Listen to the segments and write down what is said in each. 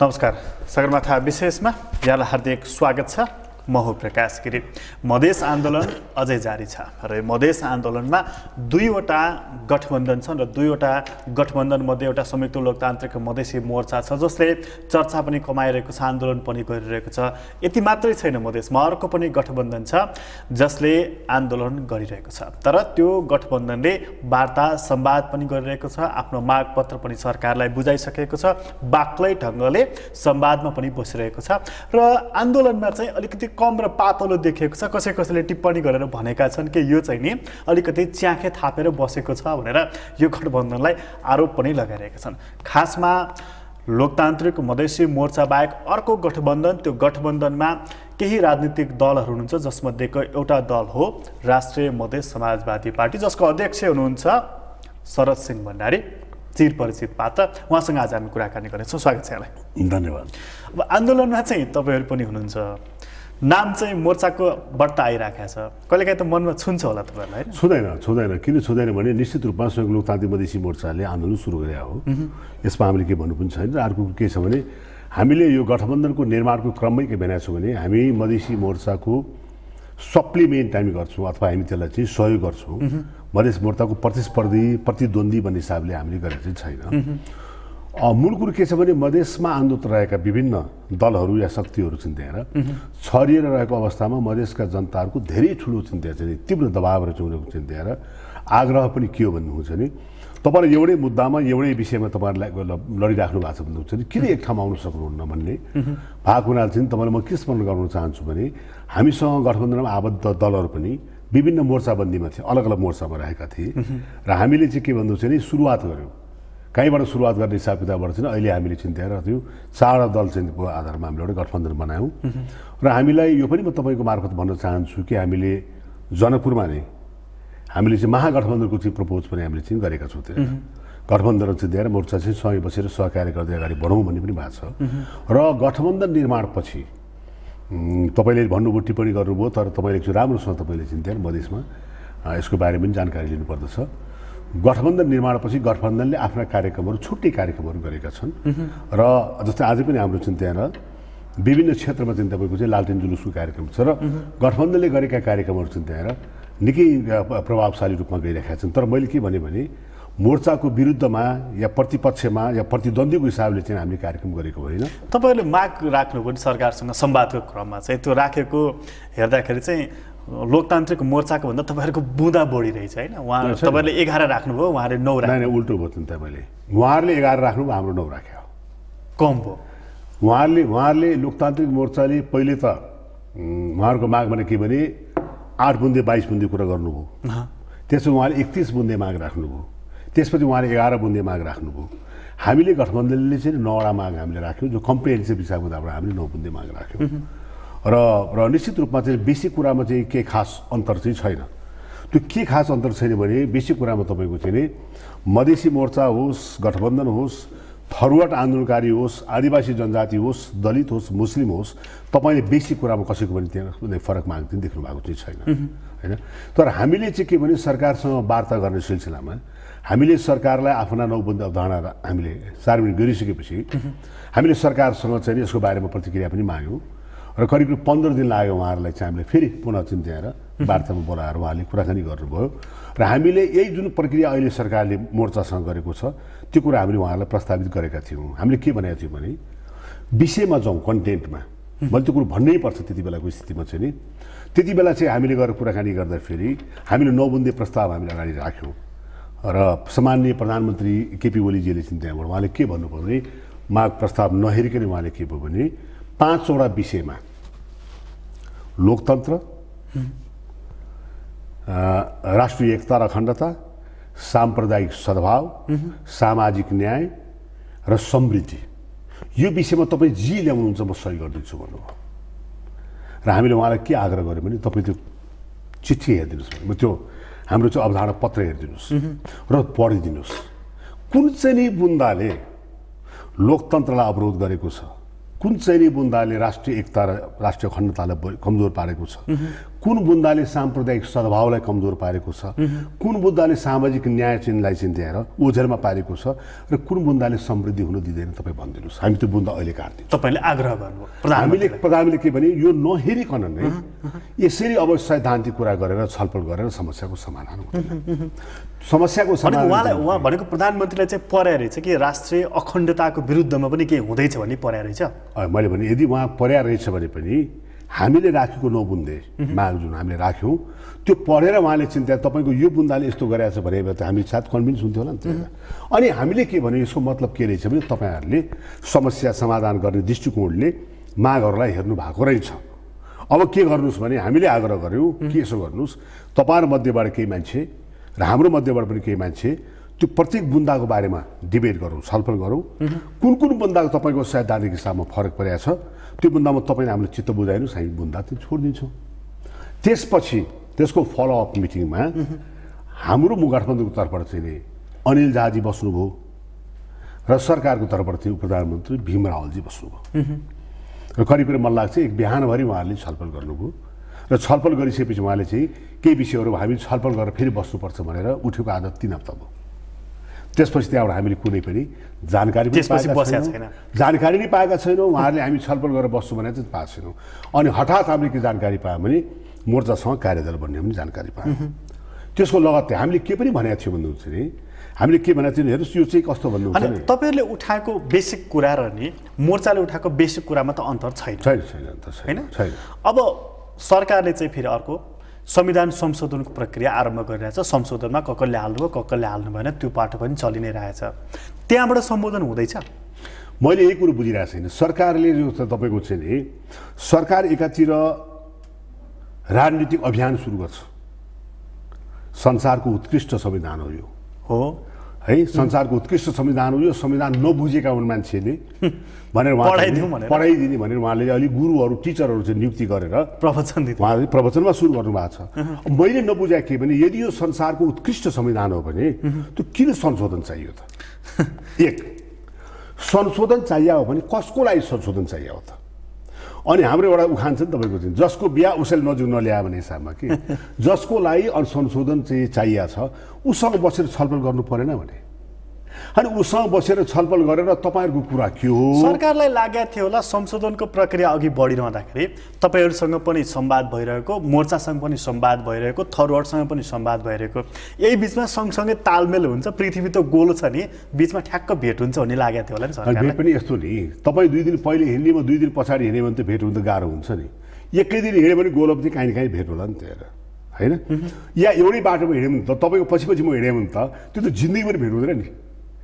नमस्कार। सगरमाथा विशेषमा यहाँलाई हार्दिक स्वागत छ। म हो प्रकाश गिरी। मधेस आन्दोलन अझै जारी छ र मधेस आन्दोलनमा दुईवटा गठबन्धन छन् र दुईवटा गठबन्धन मध्ये एउटा संयुक्त लोकतान्त्रिक मधेसी मोर्चा छ जसले चर्चा पनि कमाइरहेको छ, आन्दोलन पनि गरिरहेको छ। यति मात्रै छैन, मधेसमा अर्को पनि गठबन्धन छ जसले आन्दोलन गरिरहेको छ। तर त्यो गठबन्धनले वार्ता संवाद पनि गरिरहेको छ, आफ्नो मागपत्र पनि सरकारलाई बुझाइसकेको छ, बाक्लै ढङ्गले संवादमा पनि बसिरहेको छ र आन्दोलनमा चाहिँ अलिकति कम र पातलो देखिएको छ। कसैले टिप्पणी गरेर भनेका छन् कि यो चाहिँ नि अलिकति च्याखे थापेर बसेको छ भनेर यो गठबन्धनलाई आरोप पनि लगाइरहेका छन्। खासमा लोकतान्त्रिक मधेसी मोर्चा बाहेक अर्को गठबन्धन, त्यो गठबन्धनमा केही राजनीतिक दलहरू हुनुहुन्छ जसमध्येको एउटा दल हो राष्ट्रिय मधेस समाजवादी पार्टी, जसको अध्यक्ष हुनुहुन्छ शरद सिंह भण्डारी, चिरपरिचित पात्र। उहाँसँग आज हामी कुराकानी गर्नेछौँ। स्वागत छ यहाँलाई। धन्यवाद। अब आन्दोलनमा चाहिँ तपाईँहरू पनि हुनुहुन्छ, नाम चाहिँ मोर्चाको बढ्ता आइराखेको छ, कहिलेकाहीँ त मनमा छुन्छ होला तपाईँहरूलाई? छुँदैन। किन छुँदैन भने निश्चित रूपमा संयुक्त लोकतान्त्रिक मधेसी मोर्चाले आन्दोलन सुरु गरे हो। यसमा हामीले के भन्नु पनि छैन। र अर्को के छ भने हामीले यो गठबन्धनको निर्माणको क्रममै के भनेको छौँ भने हामी मधेसी मोर्चाको सप्लिमेन्ट हामी गर्छौँ अथवा हामी त्यसलाई चाहिँ सहयोग गर्छौँ। मधेस मोर्चाको प्रतिद्वन्दी भन्ने हिसाबले हामीले गरेको चाहिँ छैन। मूल कुरो के छ भने मधेसमा आन्दोलित रहेका विभिन्न दलहरू या शक्तिहरू चाहिँ त्यहाँ छरिएर रहेको अवस्थामा मधेसका जनताहरूको धेरै ठुलो चाहिँ त्यहाँ चाहिँ तीव्र दबाव रहेको चाहिँ त्यहाँ आग्रह पनि के हो भन्नुहुन्छ भने तपाईँले एउटै मुद्दामा एउटै विषयमा तपाईँहरूलाई लडिराख्नु भएको छ भन्नुहुन्छ भने किन एक ठाउँमा आउनु सक्नुहुन्न भन्ने भएको हुनाले चाहिँ तपाईँलाई म के स्मरण गराउन चाहन्छु भने हामीसँग गठबन्धनमा आबद्ध दलहरू पनि विभिन्न मोर्चाबन्दीमा थिए, अलग अलग मोर्चामा रहेका थिए र हामीले चाहिँ के भन्नुहुन्छ भने सुरुवात गऱ्यौँ। कहीँबाट सुरुवात गर्ने हिसाब किताबबाट चाहिँ अहिले हामीले चिन्ताएर त्यो 4 दल चाहिँ आधारमा हामीले एउटा गठबन्धन बनायौँ र हामीलाई यो पनि म तपाईँको मार्फत भन्न चाहन्छु कि हामीले जनकपुरमा नै हामीले चाहिँ महागठबन्धनको चाहिँ प्रपोज पनि हामीले चाहिँ गरेका छौँ। त्यहाँ गठबन्धन चाहिँ दिएर मोर्चा चाहिँ सँगै बसेर सहकार्य गर्दै अगाडि बढौँ भन्ने पनि भएको छ। र गठबन्धन निर्माणपछि तपाईँले भन्नुभयो, टिप्पणी गर्नुभयो, तर तपाईँले चाहिँ राम्रोसँग तपाईँले चाहिँ त्यहाँ मधेसमा यसको बारेमा पनि जानकारी लिनुपर्दछ। गठबन्धन निर्माणपछि गठबन्धनले आफ्ना कार्यक्रमहरू छुट्टै कार्यक्रमहरू गरेका छन् र जस्तै आज पनि हाम्रो चाहिँ त्यहाँ विभिन्न क्षेत्रमा चाहिँ तपाईँको चाहिँ लालटेन जुलुसको कार्यक्रम छ र गठबन्धनले गरेका कार्यक्रमहरू चाहिँ त्यहाँ निकै प्रभावशाली रूपमा गइरहेका छन्। तर मैले के भने मोर्चाको विरुद्धमा या प्रतिपक्षमा या प्रतिद्वन्दीको हिसाबले चाहिँ हामीले कार्यक्रम गरेको होइन। तपाईँहरूले माग राख्नु पनि सरकारसँग संवादको क्रममा चाहिँ त्यो राखेको हेर्दाखेरि चाहिँ लोकतान्त्रिक मोर्चाको भन्दा तपाईँहरूको बुँदा बढी रहेछ होइन? उहाँ तपाईँले 11 राख्नुभयो, उहाँले 9 राख्नु। उल्टो भयो नि तपाईँले। उहाँहरूले 11 राख्नुभयो, हाम्रो 9 राख्यो, कम भयो। उहाँहरूले लोकतान्त्रिक मोर्चाले पहिले त उहाँहरूको माग भने के भने 8 बुन्दे 22 बुन्दे कुरा गर्नुभयो, त्यसपछि उहाँले 31 बुन्दे माग राख्नुभयो, त्यसपछि उहाँले 11 बुन्दे माग राख्नुभयो। हामीले गठबन्धनले चाहिँ 9वटा माग हामीले राख्यौँ, जो कम्प्रिहेन्सिभ हिसाब किताबबाट हामीले 9 बुन्दे माग राख्यौँ र निश्चित रूपमा चाहिँ बेसी कुरामा चाहिँ के खास अन्तर चाहिँ छैन। त्यो के खास अन्तर छैन भने बेसी कुरामा तपाईँको चाहिँ नि मधेसी मोर्चा होस्, गठबन्धन होस्, थरुवाट आन्दोलनकारी होस्, आदिवासी जनजाति होस्, दलित होस्, मुस्लिम होस्, तपाईँले बेसी कुरामा कसैको पनि त्यहाँ फरक माग चाहिँ देख्नु भएको चाहिँ छैन होइन। तर हामीले चाहिँ के भने सरकारसँग वार्ता गर्ने सिलसिलामा हामीले सरकारलाई आफ्ना 9 बुन्दे अवधारणा हामीले सार्वजनिक गरिसकेपछि हामीले सरकारसँग चाहिँ यसको बारेमा प्रतिक्रिया पनि माग्यौँ र करिब 15 दिन लाग्यो उहाँहरूलाई चाहिँ हामीले फेरि पुनः चिन्ताएर वार्तामा बोलाएर उहाँले कुराकानी गर्नुभयो र हामीले यही जुन प्रक्रिया अहिले सरकारले मोर्चासँग गरेको छ त्यो कुरा हामीले उहाँहरूलाई प्रस्तावित गरेका थियौँ। हामीले के भनेका थियौँ भने विषयमा जाउँ, कन्टेन्टमा मैले त्यो कुरो भन्नै पर्छ त्यति बेलाको स्थितिमा चाहिँ नि। त्यति बेला चाहिँ हामीले गएर कुराकानी गर्दाखेरि हामीले 9 बुन्दे प्रस्ताव हामीले अगाडि राख्यौँ र सामान्य प्रधानमन्त्री केपी ओलीजीले चाहिँ त्यहाँबाट उहाँले के भन्नुभयो भने माग प्रस्ताव नहेरिकन उहाँले के भयो भने 5वटा विषयमा लोकतन्त्र, राष्ट्रिय एकता र अखण्डता, साम्प्रदायिक सद्भाव, सामाजिक न्याय र समृद्धि, यो विषयमा तपाईँ जे ल्याउनुहुन्छ म सही गरिदिन्छु भन्नुभयो। र हामीले उहाँलाई के आग्रह गऱ्यौँ भने तपाईँ त्यो चिठी हेरिदिनुहोस्, त्यो हाम्रो चाहिँ अवधारणा पत्र हेरिदिनुहोस् र पढिदिनुहोस्। कुन चाहिँ नि बुन्दाले लोकतन्त्रलाई अवरोध गरेको छ, कुन चाहिँ नि बुन्दाले राष्ट्रिय एकता र राष्ट्रिय अखण्डतालाई कमजोर पारेको छ, कुन बुन्दाले साम्प्रदायिक सद्भावलाई कमजोर पारेको छ, कुन बुन्दाले सामाजिक न्याय चिन्हलाई चिन्त्याएर ओझेलमा पारेको छ र कुन बुन्दाले समृद्धि हुन दिँदैन तपाईँ भनिदिनुहोस्। हामी त्यो बुन्दा अहिले काट्दिन्छौँ। तपाईँले आग्रह गर्नुभयो हामीले प्रधानमन्त्रीले के भने यो नहेरिकन नै यसरी अब सैद्धान्तिक कुरा गरेर छलफल गरेर समस्याको समाधान हुँदैन। समस्याको समाधान उहाँ भनेको प्रधानमन्त्रीलाई चाहिँ पर्या रहेछ कि राष्ट्रिय अखण्डताको विरुद्धमा पनि केही हुँदैछ भन्ने पर्या रहेछ। मैले भने यदि उहाँ पर्या रहेछ भने पनि हामीले राखेको 9 बुन्दे माग जुन हामीले राख्यौँ त्यो पढेर उहाँले चिन्ता तपाईँको यो बुन्दाले यस्तो गरेछ भने त हामी साथ कन्भिन्स हुन्थ्यो होला नि त। अनि हामीले के भने यसको मतलब के रहेछ भने तपाईँहरूले समस्या समाधान गर्ने दृष्टिकोणले मागहरूलाई हेर्नु भएको रहेछ। अब के गर्नुहोस् भने हामीले आग्रह गऱ्यौँ कि यसो गर्नुहोस्, तपाईँहरू मध्येबाट केही मान्छे र हाम्रो मध्येबाट पनि केही मान्छे त्यो प्रत्येक बुन्दाको बारेमा डिबेट गरौँ, छलफल गरौँ। कुन कुन बुन्दाको तपाईँको सैद्धान्तिक हिसाबमा फरक परेको छ त्यो बुन्दामा तपाईँले हामीले चित्त बुझाइनुहोस्, हामी बुन्दा चाहिँ छोडिदिन्छौँ। त्यसपछि त्यसको फलोअप मिटिङमा हाम्रो गठबन्धनको तर्फबाट चाहिँ नि अनिल झाजी बस्नुभयो र सरकारको तर्फबाट चाहिँ प्रधानमन्त्री भीम रावलजी बस्नुभयो र करिब करिब मलाई लाग्छ एक बिहानभरि उहाँहरूले छलफल गर्नुभयो र छलफल गरिसकेपछि उहाँले चाहिँ केही विषयहरू हामी छलफल गरेर फेरि बस्नुपर्छ भनेर उठेको आज 3 हप्ता भयो। त्यसपछि त्यहाँबाट हामीले कुनै पनि जानकारी नै पाएका छैनौँ। उहाँहरूले हामी छलफल गरेर बस्छौँ भने चाहिँ पाएको छैनौँ। अनि हठात हामीले के जानकारी पायौँ भने मोर्चासँग कार्यदल बन्ने पनि जानकारी पायौँ। त्यसको लगत्तै हामीले के पनि भनेको थियो भन्नुहुन्छ नि, हामीले के भनेको थियो हेर्नुहोस् यो चाहिँ कस्तो भन्नुहुन्छ नि, तपाईँहरूले उठाएको बेसिक कुरा र नि मोर्चाले उठाएको बेसिक कुरामा त अन्तर छैन छैन। अब सरकारले चाहिँ फेरि अर्को संविधान संशोधनको प्रक्रिया आरम्भ गरिरहेछ। संशोधनमा कसले हाल्नुभयो कसले हाल्नु भएन त्यो पाटो पनि चलि नै रहेछ। त्यहाँबाट सम्बोधन हुँदैछ। मैले यही कुरो बुझिरहेको छैन। सरकारले जो तपाईँको चाहिँ नि सरकार एकातिर राजनीतिक अभियान सुरु गर्छ, संसारको उत्कृष्ट संविधान हो यो है, संसारको उत्कृष्ट संविधान हो यो, संविधान नबुझेका हुन् मान्छेले भनेर पढाइदिने भनेर उहाँले अलिक गुरुहरू टिचरहरू चाहिँ नियुक्ति गरेर उहाँले प्रवचनमा सुरु गर्नुभएको छ। मैले नबुझाए के भने यदि यो संसारको उत्कृष्ट संविधान हो भने त्यो किन संशोधन चाहियो त? एक संशोधन चाहियो भने कसको लागि संशोधन चाहियो त? अनि हाम्रो एउटा उखान छ नि तपाईँको चाहिँ जसको बिहा उसैले नजिक नल्यायो भने हिसाबमा कि जसको लागि संशोधन चाहिँ चाहिएको छ उसँग बसेर छलफल गर्नु परेन भने अनि उसँग बसेर छलफल गरेर तपाईँहरूको कुरा के हो? सरकारलाई लागेको थियो होला संशोधनको प्रक्रिया अघि बढिरहँदाखेरि तपाईँहरूसँग पनि संवाद भइरहेको, मोर्चासँग पनि संवाद भइरहेको, थरूहरुसँग पनि संवाद भइरहेको, यही बिचमा सँगसँगै तालमेल हुन्छ, पृथ्वी त गोलो छ नि, बिचमा ठ्याक्क भेट हुन्छ भन्ने लागेको थियो होला नि सरकारलाई। भेट पनि यस्तो नि, तपाईँ 2 दिन पहिले हिँड्नेमा 2 दिन पछाडि हिँड्यो भने त भेट हुन त गाह्रो हुन्छ नि। एकै दिन हिँड्यो भने गोलो पनि काहीँ न काहीँ भेट होला नि त होइन। या एउटै बाटोमा हिँड्यो भने त तपाईँको पछि पछि म हिँड्यो भने त त्यो त जिन्दगीभरि भेट हुँदैन नि।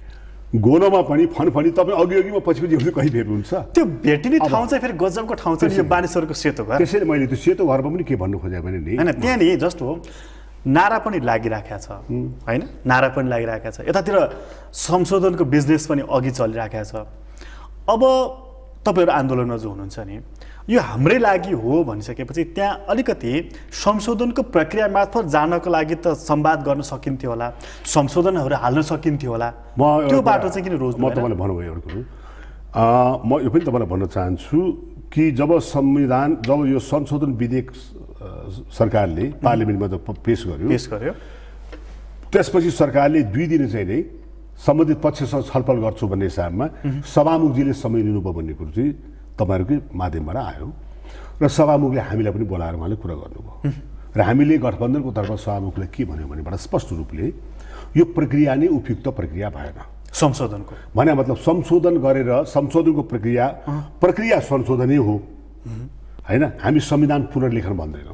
गोलोमा पनि फनफनी तपाईँ अघि पछि कहीँ भेट हुन्छ। त्यो भेटिने ठाउँ चाहिँ फेरि गजबको ठाउँ छ यो बानेश्वरको सेतो घर। त्यसैले मैले त्यो सेतो घरमा पनि के भन्नु खोजेँ भने नि होइन त्यहाँ नि जस्तो नारा पनि लागिराखेको छ होइन, नारा पनि लागिराखेको छ, यतातिर संशोधनको बिजनेस पनि अघि चलिराखेको छ। अब तपाईँहरू आन्दोलनमा जो हुनुहुन्छ नि यो हाम्रै लागि हो भनिसकेपछि त्यहाँ अलिकति संशोधनको प्रक्रिया मार्फत जानको लागि त संवाद गर्न सकिन्थ्यो होला, संशोधनहरू हाल्न सकिन्थ्यो होला, त्यो बाटो चाहिँ किन रोज्नु? म तपाईँलाई भन्नुभयो एउटा कुरो, म यो पनि तपाईँलाई भन्न चाहन्छु कि जब यो संशोधन विधेयक सरकारले पार्लियामेन्टमा जब पेश गर्यो त्यसपछि सरकारले 2 दिन चाहिँ नै सम्बन्धित पक्षसँग छलफल गर्छु भन्ने हिसाबमा सभामुखजीले समय लिनुभयो भन्ने कुरो चाहिँ तपाईँहरूकै माध्यमबाट आयो र सभामुखले हामीलाई पनि बोलाएर उहाँले कुरा गर्नुभयो र हामीले गठबन्धनको तर्फबाट सभामुखलाई के भन्यो भनेबाट स्पष्ट रूपले यो प्रक्रिया नै उपयुक्त प्रक्रिया भएन। संशोधनको भने मतलब संशोधन गरेर संशोधनको प्रक्रिया संशोधनै हो होइन। हामी संविधान पुनर्लेखन भन्दैनौँ।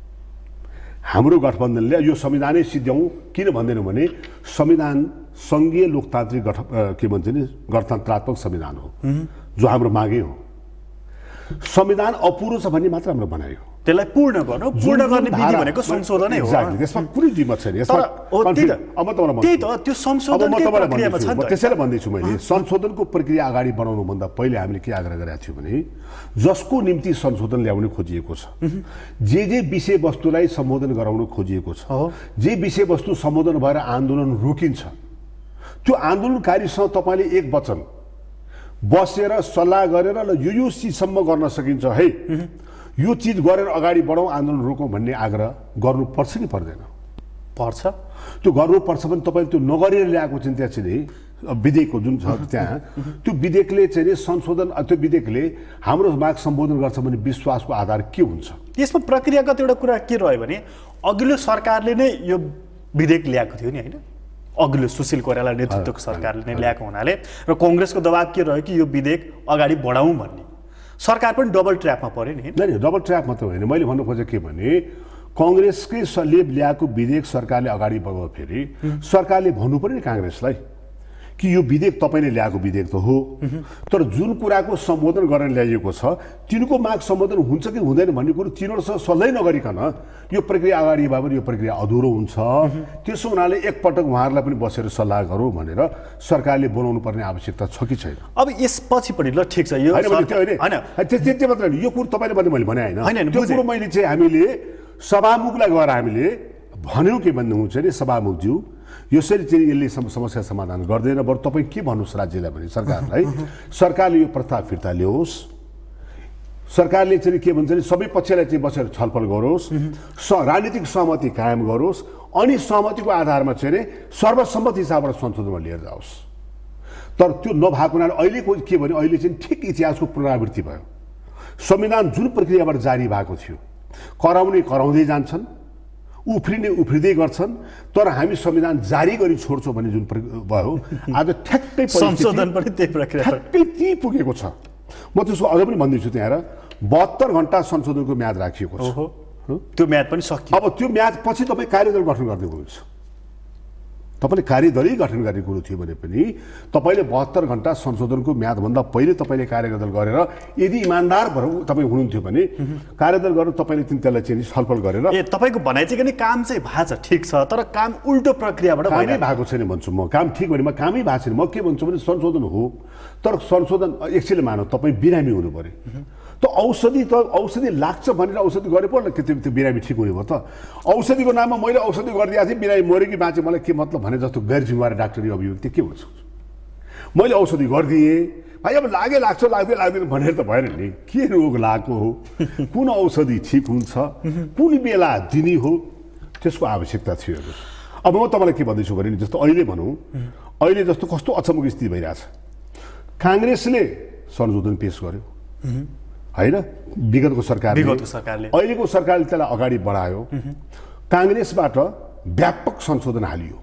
हाम्रो गठबन्धनले यो संविधानै सिद्ध्याउँ किन भन्दैनौँ भने संविधान सङ्घीय लोकतान्त्रिक के भन्छ नि गणतन्त्रात्मक संविधान हो जो हाम्रो मागै हो। संविधान अपुरो छ भन्ने मात्र हाम्रो भनाइ हो, त्यसलाई पूर्ण गर्नु, पूर्ण गर्ने विधि भनेको संशोधनै हो। त्यसमा कुनै दिक्कत छैन। अब त्यही त त्यो संशोधनको प्रक्रियामा छ नि त। त्यसैले भन्दैछु मैले संशोधनको प्रक्रिया अगाडि बढाउनुभन्दा पहिले हामीले के आग्रह गरेका थियौँ भने जसको निम्ति संशोधन ल्याउनु खोजिएको छ, जे विषयवस्तुलाई सम्बोधन गराउन खोजिएको छ, जे विषयवस्तु सम्बोधन भएर आन्दोलन रोकिन्छ त्यो आन्दोलनकारीसँग तपाईँले एक वचन बसेर सल्लाह गरेर ल यो चिजसम्म गर्न सकिन्छ है, यो चिज गरेर अगाडि बढौँ आन्दोलन रोकौँ भन्ने आग्रह गर्नुपर्छ कि पर्दैन? पर्छ। त्यो गर्नुपर्छ भने तपाईँले त्यो नगरेर ल्याएको चाहिँ त्यहाँ चाहिँ विधेयकको जुन छ त्यहाँ त्यो विधेयकले चाहिँ संशोधन त्यो विधेयकले हाम्रो माग सम्बोधन गर्छ भने विश्वासको आधार के हुन्छ? यसमा प्रक्रियागत एउटा कुरा के रह्यो भने अघिल्लो सरकारले नै यो विधेयक ल्याएको थियो नि होइन, अघिल्लो सुशील कोइराला नेतृत्वको सरकारले नै ल्याएको हुनाले र कङ्ग्रेसको दबाब के रह्यो कि यो विधेयक अगाडि बढाउँ भन्ने, सरकार पनि डबल ट्र्यापमा पर्यो नि। नहीं, डबल ट्र्याप मात्र होइन, मैले भन्नु खोजेको के भने कङ्ग्रेसकै ल्याएको विधेयक सरकारले अगाडि बढाउँदा फेरि सरकारले भन्नु पर्यो नि काङ्ग्रेसलाई कि यो विधेयक तपाईँले ल्याएको विधेयक त हो, तर जुन कुराको सम्बोधन गरेर ल्याइएको छ तिनको माग सम्बोधन हुन्छ कि हुँदैन भन्ने कुरो तिनीहरूसँग सल्लाह नगरिकन यो प्रक्रिया अगाडि भयो भने यो प्रक्रिया अधुरो हुन्छ। त्यसो हुनाले एकपटक उहाँहरूलाई पनि बसेर सल्लाह गरौँ भनेर सरकारले बोलाउनु पर्ने आवश्यकता छ कि छैन? अब यसपछि पनि ल ठिक छ, यो त्यो मात्र होइन, यो कुरो तपाईँले भने मैले भने होइन, त्यो कुरो मैले चाहिँ हामीले सभामुखलाई गएर हामीले भन्यौँ के भन्नु हुन्छ नि, सभामुखज्यू यसरी चाहिँ यसले समस्या समाधान गर्दैन, बरु तपाईँ के भन्नुहोस् राज्यलाई भने सरकारलाई, सरकारले यो प्रस्ताव फिर्ता ल्याओस्, सरकारले चाहिँ के भन्छ नि सबै पक्षलाई चाहिँ बसेर छलफल गरोस्, राजनीतिक सहमति कायम गरोस्, अनि सहमतिको आधारमा चाहिँ सर्वसम्मत हिसाबबाट संशोधनमा लिएर जाओस्। तर त्यो नभएको हुनाले अहिलेको के भने अहिले चाहिँ ठिक इतिहासको पुनरावृत्ति भयो। संविधान जुन प्रक्रियाबाट जारी भएको थियो कराउने कराउँदै जान्छन्, उफ्रिने उफ्रिँदै गर्छन्, तर हामी संविधान जारी गरी छोड्छौँ भन्ने जुन भयो आज ठ्याक्कै संशोधन पनि त्यही प्रक्रिया ठ्याक्कै त्यही पुगेको छ। म त्यसको अझ पनि भन्दैछु त्यहाँ 72 घण्टा संशोधनको म्याद राखिएको छ, त्यो म्याद पनि सकियो। अब त्यो म्याद पछि तपाईँ कार्यदल गठन गर्दै हुनुहुन्छ, तपाईँले कार्यदलै गठन गर्ने कुरो थियो भने पनि तपाईँले 72 घण्टा संशोधनको म्यादभन्दा पहिले तपाईँले कार्यदल गरेर यदि इमान्दार भएर तपाईँ हुनुहुन्थ्यो भने कार्यदल गरेर तपाईँले त्यसलाई चाहिँ छलफल गरेर तपाईँको भनाइ चाहिँ काम चाहिँ भएको छ ठिक छ, तर काम उल्टो प्रक्रियाबाट कामै भएको छैन भन्छु म। काम ठिक भने म कामै भएको छैन, म के भन्छु भने संशोधन हो, तर संशोधन एकछिन मानौ तपाईँ बिरामी हुनु पर्यो, त औषधि लाग्छ भनेर औषधि गरे पो के त्यो बिरामी ठिक हुने भयो त? औषधिको नाममा मैले औषधि गरिदिएको थिएँ, बिरामी मऱ्यो कि बाँचे मलाई के मतलब भने जस्तो गैर जिम्मेवारी डाक्टरी अभियुक्ति के हुन्छ? मैले औषधि गरिदिएँ भाइ, अब लाग्छ लाग्दै लाग्दैन भनेर त भएन नि, के रोग लागेको हो, कुन औषधि ठिक हुन्छ, कुन बेला दिने हो, त्यसको आवश्यकता थियो। अब म तपाईँलाई के भन्दैछु भने जस्तो अहिले भनौँ, अहिले जस्तो कस्तो अचम्मको स्थिति भइरहेछ, काङ्ग्रेसले संशोधन पेश गर्यो होइन, विगतको सरकारले अहिलेको सरकारले त्यसलाई अगाडि बढायो, काङ्ग्रेसबाट व्यापक संशोधन हालियो।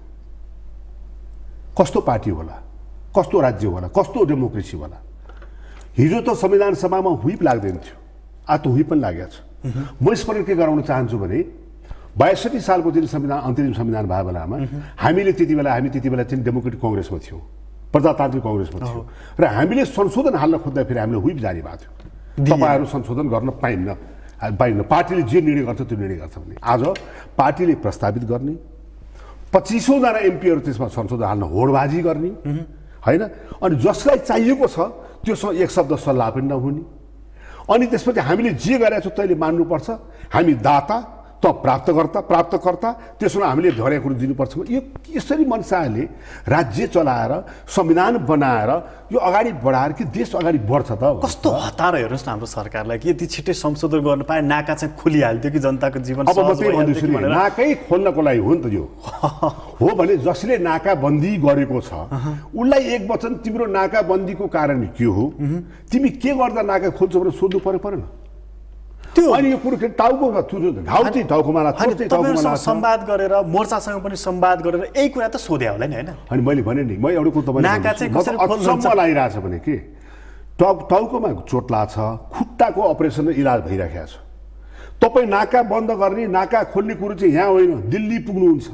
कस्तो पार्टी होला, कस्तो राज्य होला, कस्तो डेमोक्रेसी होला? हिजो त संविधान सभामा हुइप लाग्दैन थियो, आज त हुइप पनि लागेको छ। म स्मरण के गराउन चाहन्छु भने 62 सालको जुन संविधान अन्तरिम संविधान भएको बेलामा हामी त्यति बेला चाहिँ डेमोक्रेटिक कङ्ग्रेसमा थियौँ, प्रजातान्त्रिक कङ्ग्रेसमा थियौँ, र हामीले संशोधन हाल्न खोज्दाखेरि हामीले हुइप जारी भएको थियो, तपाईँहरू संशोधन गर्न पाइन्न, पार्टीले जे निर्णय गर्छ त्यो निर्णय गर्छ भने। आज पार्टीले प्रस्तावित गर्ने 2500 जना एमपीहरू त्यसमा संशोधन हाल्न होडबाजी गर्ने होइन, अनि जसलाई चाहिएको छ त्योसँग एक शब्द सल्लाह पनि नहुने, अनि त्यसपछि हामीले जे गरेका छौँ तैँले मान्नुपर्छ, हामी दाता त प्राप्तकर्ता, त्यसमा हामीले धरेको कुरो दिनुपर्छ। यो यसरी मनुष्यले राज्य चलाएर संविधान बनाएर यो अगाडि बढाएर कि देश अगाडि बढ्छ त? कस्तो हतार हेर्नुहोस् न हाम्रो सरकारलाई कि यति छिट्टै संशोधन गर्नु पाए नाका चाहिँ खुलिहाल्थ्यो कि जनताको जीवन अब म त्यही भन्दैछु नि, नाकै खोल्नको लागि हो नि त यो हो भने जसले नाकाबन्दी गरेको छ उसलाई एक वचन तिम्रो नाकाबन्दीको कारण के हो, तिमी के गर्दा नाका खोल्छौ भनेर सोध्नु परेन? अनि यो कुरो टाउकोमा घाउटी टाउकोमा संवाद गरेर मोर्चासँग पनि संवाद गरेर यही कुरा त सोधे होला नि होइन? अनि मैले भने नि, म एउटा कुरो तपाईँलाई अचम्म लागिरहेछ भने के टाउकोमा चोट लाग्छ, खुट्टाको अपरेसन र इलाज भइराखेको छ, तपाईँ नाका बन्द गर्ने नाका खोल्ने कुरो चाहिँ यहाँ होइन, दिल्ली पुग्नुहुन्छ।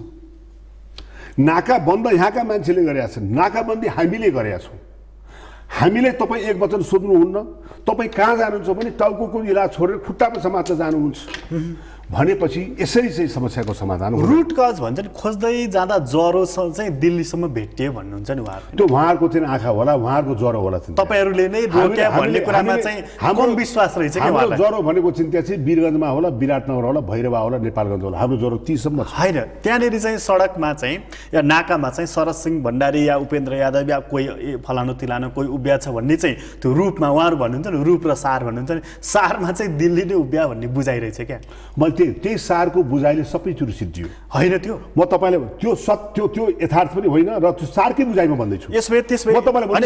नाका बन्द यहाँका मान्छेले गरेका छन्, नाकाबन्दी हामीले गरेका छौँ। हामीले तपाईँ एक वचन सोध्नुहुन्न, तपाईँ कहाँ जानुहुन्छ भने टाउको इलाज छोडेर खुट्टामा समात्न जानुहुन्छ। भनेपछि यसरी चाहिँ समस्याको समाधान हो। रुट कज भन्छ नि, खोज्दै जाँदा ज्वरो चाहिँ दिल्लीसम्म भेटियो भन्नुहुन्छ नि उहाँहरू। त्यो उहाँहरूको चाहिँ आँखा होला, उहाँहरूको ज्वरो होला। तपाईँहरूले नै रोक्या भन्ने कुरामा चाहिँ कम विश्वास रहेछ कि हाम्रो ज्वरो भनेको चिन्ता चाहिँ वीरगञ्जमा होला, विराटनगर होला, भैरवा होला, नेपालगञ्ज होला। हाम्रो ज्वरो तीसम्म होइन। त्यहाँनिर चाहिँ सडकमा चाहिँ या नाकामा चाहिँ शरद सिंह भण्डारी या उपेन्द्र यादव या कोही फलानु तिलानु कोही उभिया छ भन्ने चाहिँ त्यो रूपमा उहाँहरू भन्नुहुन्छ नि, रूप र सार भन्नुहुन्छ नि, सारमा चाहिँ दिल्ली नै उभिया भन्ने बुझाइरहेछ क्या। त्यही सारको बुझाइले सबैचोटि सिद्धियो होइन। त्यो म तपाईँलाई त्यो सत्य त्यो यथार्थ पनि होइन र त्यो सारकै बुझाइमा भन्दैछु। त्यसमा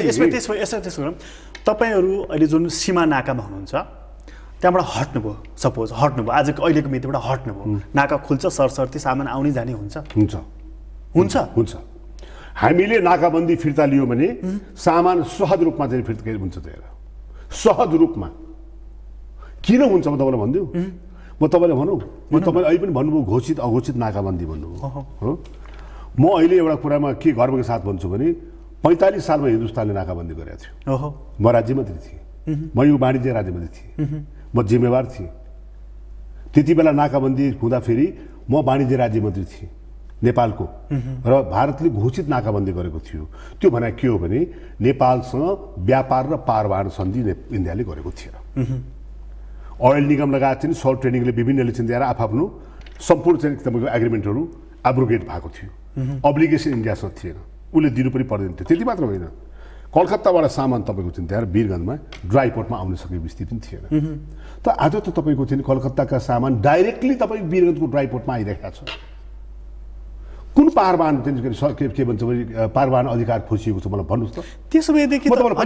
तपाईँहरू अहिले जुन सीमा नाकामा हुनुहुन्छ त्यहाँबाट हट्नुभयो, सपोज हट्नुभयो, आजको अहिलेको मितिबाट हट्नुभयो, नाका खुल्छ, सरसर्ती सामान आउने जाने हुन्छ हुन्छ हुन्छ हुन्छ हामीले नाकाबन्दी फिर्ता लियो भने सामान सहज रूपमा चाहिँ फिर्ता हुन्छ। त्यहाँ सहज रूपमा किन हुन्छ म तपाईँलाई भनिदिउँ। म तपाईँलाई भनौँ, म तपाईँले अहिले पनि भन्नुभयो घोषित अघोषित नाकाबन्दी भन्नुभयो हो। म अहिले एउटा कुरामा के गर्वको साथ भन्छु भने 45 सालमा हिन्दुस्तानले नाकाबन्दी गरेको थियो। म राज्यमन्त्री थिएँ, म यो वाणिज्य राज्यमन्त्री थिएँ, म जिम्मेवार थिएँ। त्यति बेला नाकाबन्दी हुँदाखेरि म वाणिज्य राज्यमन्त्री थिएँ नेपालको, र भारतले घोषित नाकाबन्दी गरेको थियो। त्यो भने के हो भने नेपालसँग व्यापार र पारवाहन सन्धि इन्डियाले गरेको थिएन। ओइल निगम लगायत चाहिँ सल्ट ट्रेडिङले विभिन्नले चाहिँ दिएर आफ्नो सम्पूर्ण चाहिँ तपाईँको एग्रिमेन्टहरू एब्रोगेट भएको थियो। अब्लिगेसन इन्डियासँग थिएन, उसले दिनु पनि पर्दैन थियो। त्यति मात्र होइन, कलकत्ताबाट सामान तपाईँको चाहिँ त्यहाँ वीरगञ्जमा ड्राई पोर्टमा आउन सकेको स्थिति पनि थिएन। त आज त तपाईँको चाहिँ कलकत्ताका सामान डाइरेक्टली तपाईँ वीरगञ्जको ड्राई पोर्टमा आइरहेको छ। कुन पारवाहन के भन्छ भने पारवाहन अधिकार खोजिएको छ मलाई भन्नुहोस् त। त्यसोभएदेखि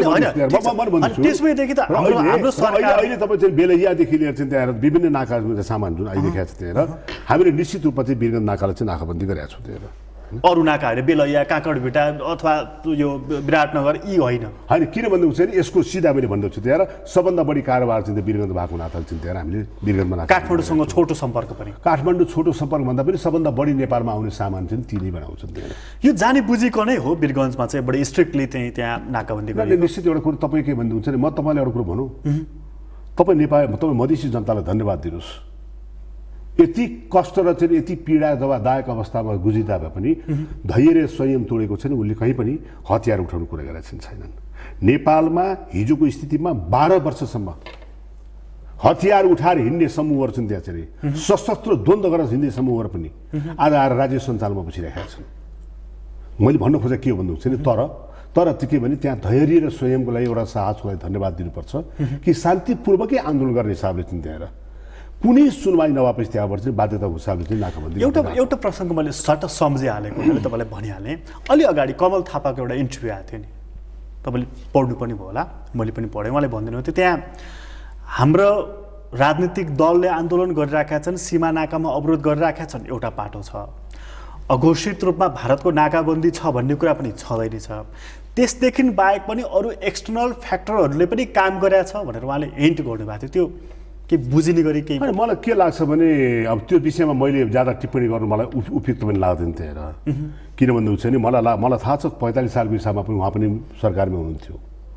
अहिले तपाईँ चाहिँ बेलैयादेखि लिएर चाहिँ त्यहाँ विभिन्न नाका सामान जुन आइरहेको छ त्यहाँ हामीले निश्चित रूपमा चाहिँ वीरगञ्ज नाकालाई चाहिँ नाकाबन्दी गरेका छौँ। त्यहाँ अरू नाकाहरू बेलैया, काँकडभिटा अथवा यो विराटनगर यी होइन। किन भन्नुहुन्छ भने यसको सिधा मैले भन्दैछु त्यहाँ सबभन्दा बढी कारोबार चाहिँ वीरगञ्ज भएको नाताले चाहिँ त्यहाँ हामीले वीरगञ्जमा काठमाडौँसँग छोटो सम्पर्क पनि। काठमाडौँ छोटो सम्पर्क भन्दा पनि सबभन्दा बढी नेपालमा आउने सामान चाहिँ तिनै बनाउँछन् त्यहाँ। यो जानी बुझीको नै हो वीरगञ्जमा चाहिँ बढी स्ट्रिक्टली चाहिँ त्यहाँ नाकाबन्दी गर्ने। निश्चित एउटा कुरो तपाईँ के भन्नुहुन्छ भने म तपाईँलाई एउटा कुरो भनौँ, तपाईँ नेपाल तपाईँ मधेसी जनतालाई धन्यवाद दिनुहोस्। यति कष्ट र चाहिँ यति पीडादायक अवस्थामा गुजिँदा भए पनि धैर्य संयम तोडेको छैन, उसले कहीँ पनि हतियार उठाउनु कुरा गरेका छैनन्। नेपालमा हिजोको स्थितिमा 12 वर्षसम्म हतियार उठाएर हिँड्ने समूहहरू छन्, त्यहाँ चाहिँ सशस्त्र द्वन्द्व गरेर हिँड्ने समूहहरू पनि आज आएर राज्य सञ्चालनमा बसिरहेका छन्। मैले भन्नु खोजेको के हो भन्नुहुन्छ भने तर त्यो के भने त्यहाँ धैर्य र संयमको लागि एउटा साहसको लागि धन्यवाद दिनुपर्छ कि शान्तिपूर्वकै आन्दोलन गर्ने हिसाबले चाहिँ त्यहाँ कुनै सुनवाई नभएपछि त्यहाँबाट चाहिँ बाध्यताको हिसाबले चाहिँ नाकाबन्दी। एउटा प्रसङ्ग मैले सट्ट सम्झिहालेको मैले तपाईँलाई भनिहालेँ। अलि अगाडि कमल थापाको एउटा इन्टरभ्यू आएको थियो नि, तपाईँले पढ्नु पनि भयो होला, मैले पनि पढेँ। उहाँले भनिदिनु थियो त्यहाँ हाम्रो राजनीतिक दलले आन्दोलन गरिरहेका छन्, सीमा नाकामा अवरोध गरिरहेका छन्, एउटा पाटो छ। अघोषित रूपमा भारतको नाकाबन्दी छ भन्ने कुरा पनि छँदैन छ। त्यसदेखि बाहेक पनि अरू एक्सटर्नल फ्याक्टरहरूले पनि काम गरेका छ भनेर उहाँले हिन्ट गर्नुभएको थियो। त्यो के बुझिने गरी केही मलाई के लाग्छ भने अब त्यो विषयमा मैले ज्यादा टिप्पणी गर्नु मलाई उपयुक्त पनि लाग्दैन त्यहाँ। किन भन्नुहुन्छ भने मलाई थाहा छ 45 सालको हिसाबमा पनि उहाँ पनि सरकारमा हुनुहुन्थ्यो।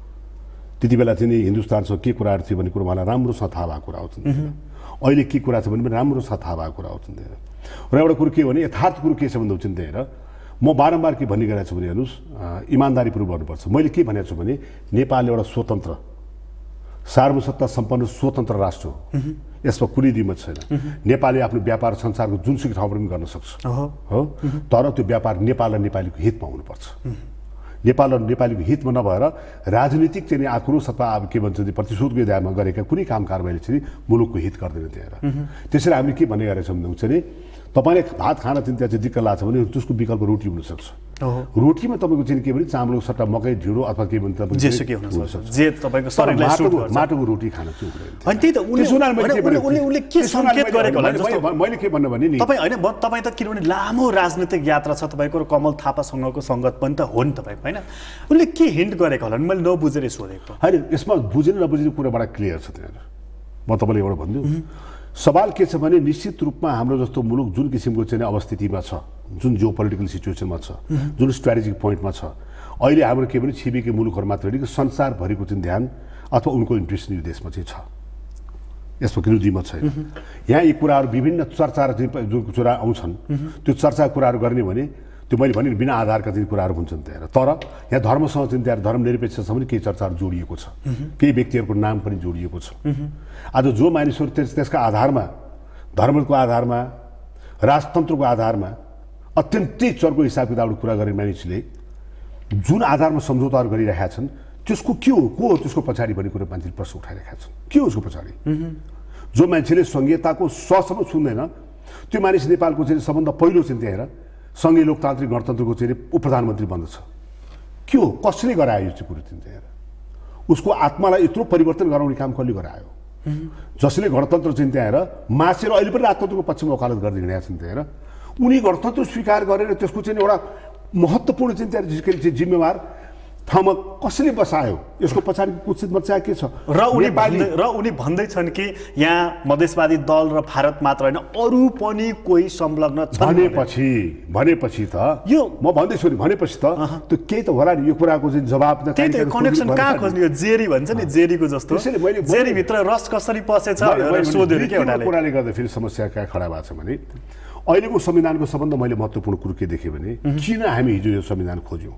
त्यति बेला चाहिँ हिन्दुस्तानसँग के कुराहरू थियो भन्ने कुरो मलाई राम्रोसँग थाहा भएको कुरा आउँछ। अहिले के कुरा छ भने पनि राम्रोसँग थाहा भएको कुरा आउँछ त्यहाँ। र एउटा कुरो के हो भने यथार्थ कुरो के छ भन्नुहुन्छ त्यहाँ म बारम्बार के भनिरहेको छु भने हेर्नुहोस्, इमान्दारीपूर्वक गर्नुपर्छ। मैले के भनेको छु भने नेपाल एउटा स्वतन्त्र सार्वसत्ता सम्पन्न स्वतन्त्र राष्ट्र हो, यसमा कुनै दिमत छैन। नेपालले आफ्नो व्यापार संसारको जुनसुकै ठाउँबाट पनि गर्न सक्छ हो, तर त्यो व्यापार नेपाल र नेपालीको हितमा हुनुपर्छ। नेपाल र नेपालीको हितमा नभएर राजनीतिक चाहिँ आक्रोश अथवा अब के भन्छ प्रतिशोधको आधारमा गरेका कुनै काम कारबाहीले चाहिँ मुलुकको हित गर्दैन त्यहाँ। त्यसैले हामीले के भन्ने गरेका छौँ भन्नुहुन्छ भने तपाईँले भात खान चाहिँ त्यहाँ चाहिँ दिक्क लाग्छ भने त्यसको विकल्प रोटी हुनसक्छ। रोटीमा तपाईँको चाहिँ के भने चामलको सट्टा मकै ढिँडो अथवा के भन्छ माटोको रोटी खान चाहिँ मैले के भन्नु भने नि तपाईँ त किनभने लामो राजनीतिक यात्रा छ तपाईँको र कमल थापासँगको सङ्गत पनि त हो नि तपाईँको, होइन? उसले के हिन्ट गरेको होला मैले नबुझेर सोधेको। होइन, यसमा बुझेर नबुझेको कुरा बडा क्लियर छ त्यहाँ। म तपाईँलाई एउटा भनिदिउँ, सवाल के छ भने निश्चित रूपमा हाम्रो जस्तो मुलुक जुन किसिमको चाहिँ अवस्थितिमा छ, जुन जियो पोलिटिकल सिचुएसनमा छ, जुन स्ट्राटेजिक पोइन्टमा छ, अहिले हाम्रो के भने छिमेकी मुलुकहरू मात्र होइन कि संसारभरिको चाहिँ ध्यान अथवा उनको इन्ट्रेस्ट यो देशमा चाहिँ छ। यसमा कुनै द्विमत छैन। यहाँ यी कुराहरू विभिन्न चर्चा र जुन कुरा आउँछन् त्यो चर्चा कुराहरू गर्ने भने त्यो मैले भने बिना आधारका चाहिँ कुराहरू हुन्छन् त्यहाँ। तर यहाँ धर्मसँग चाहिँ त्यहाँ धर्मनिरपेक्षसँग पनि केही चर्चाहरू जोडिएको छ, केही व्यक्तिहरूको नाम पनि जोडिएको छ। आज जो मानिसहरू त्यसका आधारमा, धर्मको आधारमा, राजतन्त्रको आधारमा अत्यन्तै चर्को हिसाब किताबबाट कुरा गर्ने मानिसले जुन आधारमा सम्झौताहरू गरिरहेका छन् त्यसको के हो, को हो त्यसको पछाडि भन्ने कुरा मान्छेले प्रश्न उठाइरहेका छन्। के हो उसको पछाडि? जो मान्छेले सङ्घीयताको ससम्म छुन्दैन त्यो मानिस नेपालको चाहिँ सबभन्दा पहिलो चाहिँ त्यहाँ सङ्घीय लोकतान्त्रिक गणतन्त्रको चाहिँ उप प्रधानमन्त्री बन्दछ। के हो, कसले गरायो यो चाहिँ कुरो चाहिँ त्यहाँ? उसको आत्मालाई यत्रो परिवर्तन गराउने काम कसले गरायो? जसले गणतन्त्र चाहिँ त्यहाँ मासेर अहिले पनि राजतन्त्रको पक्षमा वकालत गर्दै हिँडेका छन् त्यहाँ। उनी गणतन्त्र स्वीकार गरेर त्यसको चाहिँ एउटा महत्त्वपूर्ण चाहिँ त्यहाँ जिम्मेवार ठाउँमा कसले बसायो? यसको पछाडि कुचित मर्चा के छ? र उनी भन्दैछन् कि यहाँ मधेसवादी दल र भारत मात्र होइन अरू पनि कोही संलग्न छन् भनेपछि त यो म भन्दैछु नि, भनेपछि त त्यो केही त होला नि। यो कुराको चाहिँ जवाब त कनेक्सन कहाँ खोज्ने? यो जेरी भन्छ नि, जेरीको जस्तो जेरीभित्र रस कसरी पसेछ सोध्यो के एउटाले। कुराले गर्दा फेरि समस्या कहाँ खडा भएको छ भने अहिलेको संविधानको सबभन्दा मैले महत्त्वपूर्ण कुरो के देखेँ भने किन हामी हिजो यो संविधान खोज्यौँ?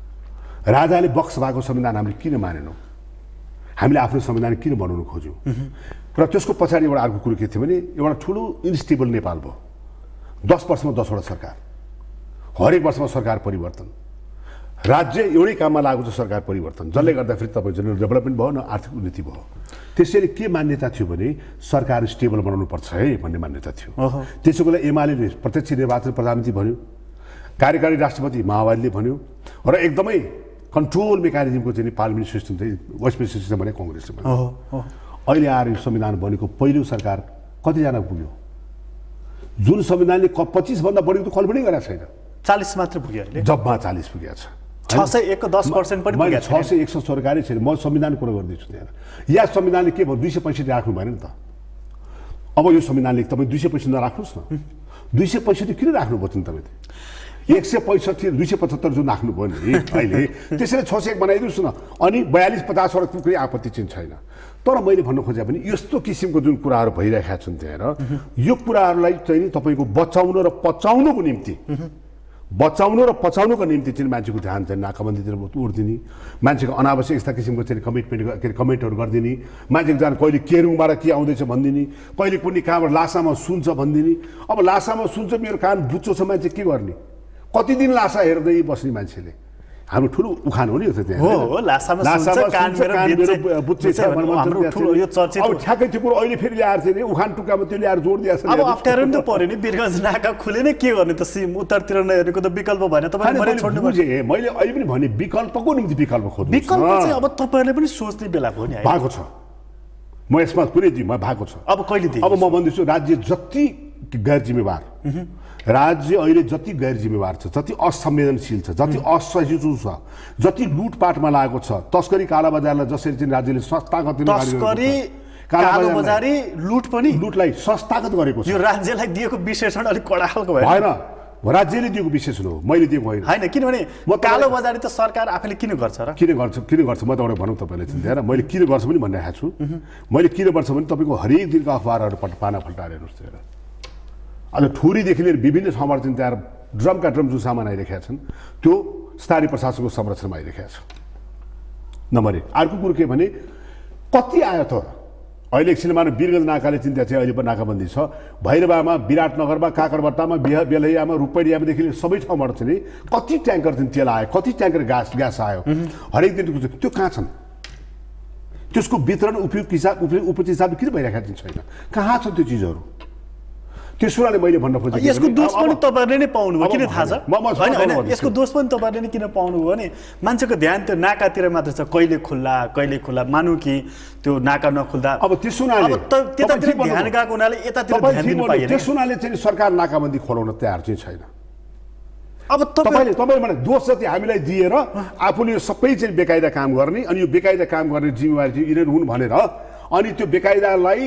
राजाले बक्स भएको संविधान हामीले किन मानेनौँ? हामीले आफ्नो संविधान किन बनाउन खोज्यौँ? र त्यसको पछाडि एउटा अर्को कुरो के थियो भने एउटा ठुलो इन्स्टेबल नेपाल भयो। 10 वर्षमा 10वटा सरकार, हरेक वर्षमा सरकार परिवर्तन, राज्य एउटै काममा लागेको छ सरकार परिवर्तन, जसले गर्दा फेरि तपाईँ जनरल डेभलपमेन्ट भयो न आर्थिक उन्नति भयो। त्यसैले के मान्यता थियो भने सरकार स्टेबल बनाउनु पर्छ है भन्ने मान्यता थियो। त्यसको बेला एमाले प्रत्यक्ष निर्वाचन प्रधानमन्त्री भन्यो, कार्यकारी राष्ट्रपति माओवादीले भन्यो र एकदमै कन्ट्रोल मेकानिजमको चाहिँ पार्लिमेन्ट सिस्टम चाहिँ वेस्टमिन्स्टर सिस्टम भने कङ्ग्रेसले भन्यो। अहिले आएर यो संविधान बनेको पहिलो सरकार कतिजना पुग्यो? जुन संविधानले 25 भन्दा बढी त कल्पनै गरेको छैन। 40 मात्र पुग्यो अहिले, जबमा 40 पुगेको छ। 601 को 10% पनि पुगेको छ। 601 सरकारी छैन। म संविधान कुरा गर्दैछु त्यहाँ। या संविधानले के भयो 265 राख्नु भएन नि त। अब यो संविधानले तपाईँ 265 नराख्नुहोस् न। 265 किन राख्नुभयो त तपाईँ? 165 275 जुन राख्नुभयो नि अहिले, त्यसैले 601 बनाइदिनुहोस् न। अनि 42-50 वटा कुनै आपत्ति चाहिँ छैन। तर मैले भन्नु खोजे पनि यस्तो किसिमको जुन कुराहरू भइरहेका छन् त्यहाँ यो कुराहरूलाई चाहिँ तपाईँको बचाउन र पचाउनको निम्ति चाहिँ मान्छेको ध्यान चाहिँ नाकाबन्दीतिर उड्दिने, मान्छेको अनावश्यक यस्ता किसिमको चाहिँ कमेन्टहरू गरिदिने, मान्छेको जान कहिले केरुङबाट के आउँदैछ भनिदिने, कहिले कुनै कहाँबाट लासामा सुन्छ भनिदिने। अब लासामा सुन्छ मेरो कान बुच्चो छ मान्छे के गर्ने? कति दिन लासा हेर्दै बस्ने मान्छेले? हाम्रो ठुलो उखान हो नि यो त त्यहाँ। हो, लासामा सुन्छ कान मेरो बुच्चे छ यो चर्चित। अब ठ्याक्कै त्यो कुरो अहिले फेरि ल्याएर चाहिँ उखान टुक्कामा त्यो ल्याएर जोड दिएको छ। अब अप्ठ्यारो नि त पर्यो नि, वीरगञ्ज नाका खुले नै के गर्ने त? उत्तरतिर नहेर्नेको त विकल्प भएन। तपाईँले छोड्नु बुझेँ, मैले अहिले पनि भने विकल्पको निम्ति विकल्प खोज्नु। विकल्प चाहिँ अब तपाईँहरूले पनि सोच्ने बेला हो नि। भएको छ, म यसमा कुनै दिमा भएको छ। अब कहिले दिए? अब म भन्दैछु राज्य जति गैर जिम्मेवार, राज्य अहिले जति गैर जिम्मेवार छ, जति असंवेदनशील छ, जति असहिष्णु छ, जति लुटपाटमा लागेको छ, तस्करी कालाबजारलाई जसरी चाहिँ राज्यले संस्थागत कालोबजारी लुटलाई संस्थागत गरेको छ। यो राज्यलाई दिएको विशेषण अलिक कडा खालको भएन, राज्यले दिएको विशेषण हो, मैले दिएको होइन। किनभने कालोबजारी त सरकार आफैले किन गर्छ र? किन गर्छ म त एउटा भनौँ तपाईँलाई चिन्दैन, मैले किन गर्छ पनि भनिरहेको छु। मैले किन गर्छ भने तपाईँको हरेक दिनको अखबारहरू पाना फल्टाएर हेर्नुहोस्। आज ठुरीदेखि लिएर विभिन्न ठाउँबाट चाहिँ त्यहाँ ड्रमका ड्रम जुन सामान आइरहेका छन् त्यो स्थानीय प्रशासनको संरक्षणमा आइरहेका छ। नम्बर 1। अर्को कुरो के भने कति आयो त? अहिले एकछिनमा वीरगञ्ज नाकाले चिन्ता चाहिँ अहिले पनि नाकाबन्दी छ। भैरवामा, विराटनगरमा, काकरबट्टामा, बेलैयामा, रूपैयामादेखि लिएर सबै ठाउँबाट चाहिँ कति ट्याङ्कर चाहिँ तेल आयो, कति ट्याङ्कर ग्यास आयो हरेक दिनको, त्यो कहाँ छन्? त्यसको वितरण उपयुक्त हिसाबले किन भइरहेका छैन? कहाँ छन् त्यो चिजहरू? त्यसोले मैले भन्न खोजेको यसको दोष पनि तपाईहरुले नै पाउनुभयो, किन थाहा छ? हैन, यसको दोष पनि तपाईहरुले नै किन पाउनुभयो भने मान्छेको ध्यान त्यो नाकातिर मात्र छ। कहिले खुल्ला मानु कि त्यो नाका नखुल्दा अब त्यसोनाले अब त्यतातिर ध्यान गएको हुनाले यतातिर ध्यान दिन पाइएन। त्यसोनाले चाहिँ सरकार नाकाबन्दी खोलाउन तयार चाहिँ छैन। अब तपाईले भने दोष जति हामीलाई दिएर आफूले सबै चाहिँ बेकायदा काम गर्ने, अनि यो बेकायदा काम गर्ने जिम्मेवारी चाहिँ यिनीहरू हुन् भनेर अनि त्यो बेकायदालाई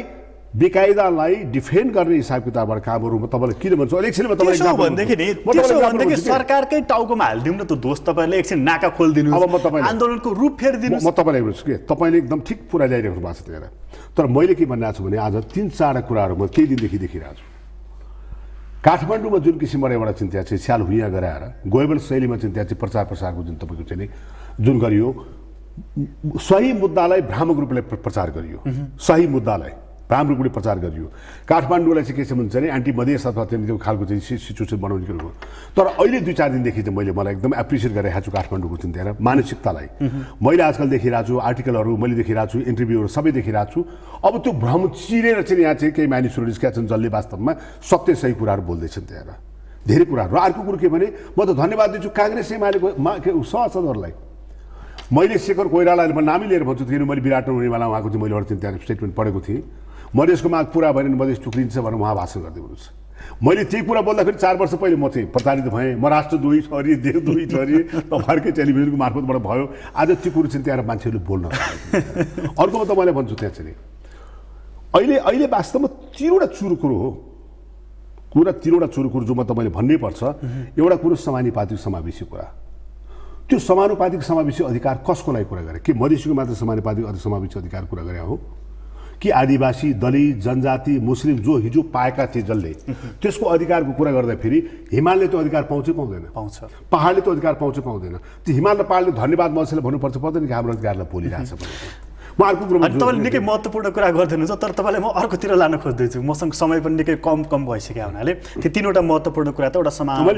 बेकायदालाई डिफेन्ड गर्ने हिसाब किताबबाट कामहरू तपाईँले किन भन्छु इलेक्सनमा त्यसो भनेदेखि नि त्यसो भनेदेखि सरकारकै टाउकोमा हालिदिउँ न त दोष तपाईँले एकछिन नाका खोलिदिनु अब म तपाईँलाई आन्दोलनको रूप फेरिदिनु म तपाईँलाई भन्छु के तपाईँले एकदम ठिक कुरा ल्याइरहेको भएको छ त्यहाँ तर मैले के भनिरहेको छु भने आज 3-4 कुराहरू म केही दिनदेखि देखिरहेको छु काठमाडौँमा जुन किसिमबाट एउटा चिन्ता चाहिँ स्याल हुइयाँ गराएर गोयबल शैलीमा चिन्ता चाहिँ प्रचार प्रसारको जुन तपाईँको चाहिँ जुन गरियो सही मुद्दालाई भ्रामक रूपले प्रचार गरियो सही मुद्दालाई भ्रामक रूपले प्रचार गरियो काठमाडौँलाई चाहिँ के छ भन्छ भने एन्टी मधेस अथवा त्यो खालको चाहिँ सिचुएसन बनाउने कुरो तर अहिले 2-4 दिनदेखि चाहिँ मलाई एकदम एप्रिसिएट गरिरहेको छु काठमाडौँको चिन्ता मानसिकतालाई मैले आजकल देखिरहेको छु आर्टिकलहरू मैले देखिरहेको छु इन्टरभ्यूहरू सबै देखिरहेको छु अब त्यो भ्रम चिरेर चाहिँ यहाँ चाहिँ केही मानिसहरू निस्केका छन् जसले वास्तवमा सत्य सही कुराहरू बोल्दैछन् त्यहाँ धेरै कुराहरू र अर्को कुरो के भने म त धन्यवाद दिन्छु काङ्ग्रेस एमालेको सभासदहरूलाई मैले शेखर कोइरालाले म नामै लिएर भन्छु किन मैले विराट नहुनेवाला उहाँको चाहिँ मैले एउटा त्यहाँ स्टेटमेन्ट पढेको थिएँ मधेसको माग पुरा भएन मधेस टुक्रिन्छ भनेर उहाँ भाषण गर्दै हुनुहुन्छ मैले त्यही कुरा बोल्दाखेरि 4 वर्ष पहिले म चाहिँ प्रताडित भएँ म राष्ट्रद्रोही छोरी देशद्रोही छोरी तपाईँहरूकै टेलिभिजनको मार्फतबाट भयो आज त्यो कुरो चाहिँ त्यहाँ मान्छेहरूले बोल्न अर्को म तपाईँलाई भन्छु त्यहाँ चाहिँ अहिले वास्तवमा 3वटा चुरुकुरो हो कुरा 3वटा चुरुकुरो जो म तपाईँले भन्नै पर्छ एउटा कुरो समानुपातिक समावेशी कुरा त्यो समानुपातिक समावेशी अधिकार कसको लागि कुरा गरे के मधेसीको मात्र समानुपातिक समावेशी अधिकार कुरा गरे हो कि आदिवासी दलित जनजाति मुस्लिम जो हिजो पाएका थिए जसले त्यसको अधिकारको कुरा गर्दाखेरि हिमालले त्यो अधिकार पाउँछ पहाडले त्यो अधिकार पाउँदैन त्यो हिमाल र पहाडले धन्यवाद मधेसले भन्नुपर्छ पर्दैन कि हाम्रो अधिकारलाई बोलिरहेछ म अर्को कुरो तपाईँले निकै महत्त्वपूर्ण कुरा गरिदिनुहुन्छ तर तपाईँलाई म अर्कोतिर लान खोज्दैछु मसँग समय पनि निकै कम भइसक्यो हुनाले त्यो 3वटा महत्त्वपूर्ण कुरा त एउटा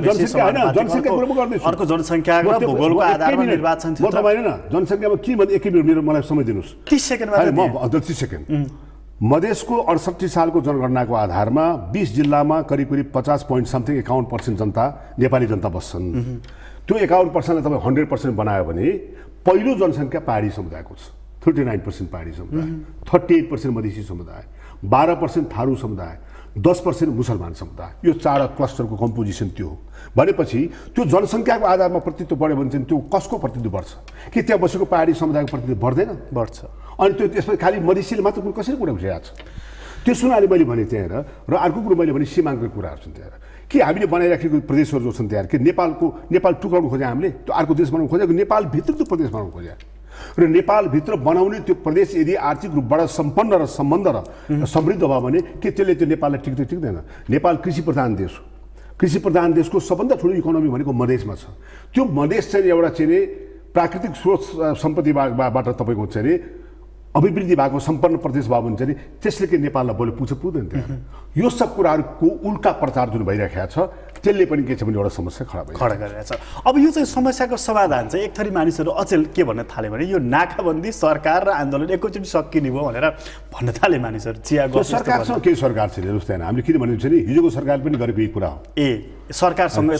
अर्को जनसङ्ख्या र भूगोलको आधारमा निर्वाचन म तपाईँ हैन जनसङ्ख्यामा के भन्ने एकै मिनट मेरो मलाई समय दिनुहोस् 30 सेकेन्डमा म 30 सेकेन्ड मधेसको 68 सालको जनगणनाको आधारमा 20 जिल्लामा करिब 50.51% जनता नेपाली जनता बस्छन् त्यो 51%लाई तपाईँ 100% बनायो भने पहिलो जनसङ्ख्या पहाडी समुदायको छ 39% पहाडी समुदाय 38% मधेसी समुदाय 12% थारू समुदाय 10% मुसलमान समुदाय यो 4 क्लस्टरको कम्पोजिसन त्यो हो भनेपछि त्यो जनसङ्ख्याको आधारमा प्रतिनिधित्व बढ्यो भने चाहिँ त्यो कसको प्रतिनिधित्व बढ्छ कि त्यहाँ बसेको पहाडी समुदायको प्रतिनिधित्व बढ्छ अनि त्यो त्यसमा खालि मधेसीले मात्र कसरी कुरा उठिरहेको छ त्यो सुनाले मैले भने त्यहाँ र अर्को कुरो मैले भने सीमाङ्कको कुराहरू छन् त्यहाँ कि हामीले बनाइराखेको प्रदेशहरू जो छन् त्यहाँ कि नेपाल टुक्राउनु खोज्या हामीले त्यो अर्को देश बनाउनु खोजेको नेपालभित्र त्यो प्रदेश बनाउनु खोज्या र नेपालभित्र बनाउने त्यो प्रदेश यदि आर्थिक रूपबाट सम्पन्न र सम्बन्ध र समृद्ध भयो भने के त्यसले त्यो नेपाललाई टिक्दैन नेपाल कृषि प्रधान देश हो कृषि प्रधान देशको सबभन्दा ठुलो इकोनोमी भनेको मधेसमा छ त्यो मधेस चाहिँ एउटा चाहिँ प्राकृतिक स्रोत सम्पत्तिबाट तपाईँको चाहिँ अभिवृद्धि भएको सम्पन्न प्रदेश भयो भने चाहिँ त्यसले के नेपाललाई बोले पुग्दैन त्यहाँ यो सब कुराहरूको उल्टा प्रचार जुन भइरहेको छ त्यसले पनि के छ भने एउटा समस्या खडा गरिरहेछ अब यो चाहिँ समस्याको समाधान चाहिँ एक थरी मानिसहरू अचेल के भन्न थाले भने यो नाकाबन्दी सरकार र आन्दोलन एकैचोटि सकिने भयो भनेर भन्न थाले मानिसहरू सरकारसँग केही सरकार छैन जस्तै हामीले किन भनेको छ नि हिजोको सरकारले पनि गरेको यही कुरा हो सरकारसँग